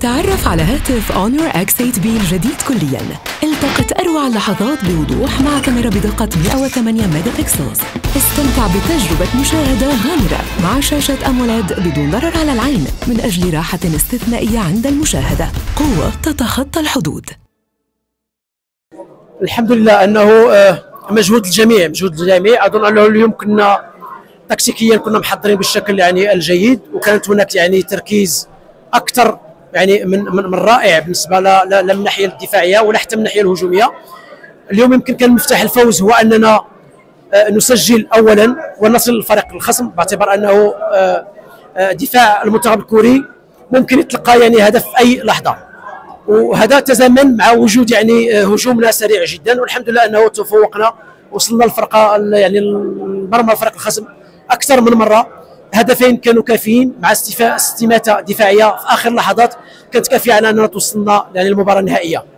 تعرف على هاتف Honor X8B الجديد كلياً. التقط أروع اللحظات بوضوح مع كاميرا بدقة 108 ميجا بكسلز. استمتع بتجربة مشاهدة غامرة مع شاشة أموليد بدون ضرر على العين من أجل راحة استثنائية عند المشاهدة. قوة تتخطى الحدود. الحمد لله أنه مجهود الجميع أظن أنه اليوم كنا تكتيكيا كنا محضرين بالشكل يعني الجيد، وكانت هناك يعني تركيز أكثر يعني من رائع بالنسبه لا من الناحيه الدفاعيه ولا حتى من الناحيه الهجوميه. اليوم يمكن كان مفتاح الفوز هو اننا نسجل اولا ونصل للفريق الخصم، باعتبار انه دفاع المنتخب الكوري ممكن يتلقى يعني هدف في اي لحظه، وهذا تزامن مع وجود يعني هجومنا سريع جدا، والحمد لله انه تفوقنا وصلنا للفرقه يعني مرمى الفريق الخصم اكثر من مره. هدفين كانوا كافيين مع استماتة دفاعية في آخر لحظات كانت كافية على أننا توصلنا يعني للمباراة النهائية.